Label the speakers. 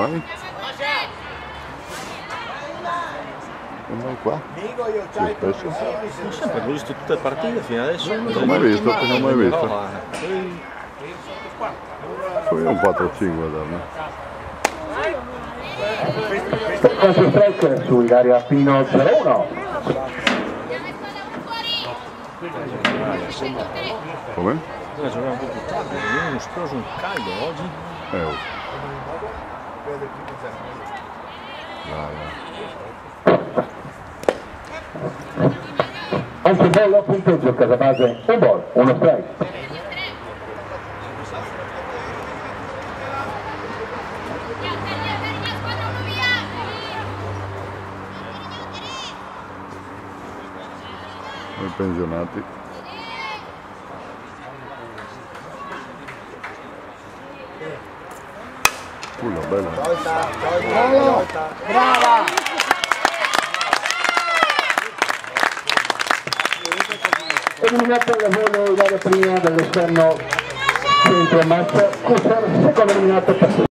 Speaker 1: Vai. Non vai qua? Sì, spesso.
Speaker 2: Non sempre, ho visto tutte le partite fino adesso.
Speaker 1: Non ho mai visto, non ho mai visto. Io un 4-5 da me.
Speaker 3: Calcio strike su Ilaria Pino 0-1.
Speaker 1: Come?
Speaker 2: Dove giocare un po' più tardi, io non sposo un caldo oggi.
Speaker 1: Oh.
Speaker 3: Altro bello punteggio casa base, un ball, uno strike.
Speaker 1: Noi pensionati. Bella.
Speaker 4: Brava!
Speaker 3: Eliminato al volo Ilaria Pino dall'esterno centro match, Cusser, secondo eliminato per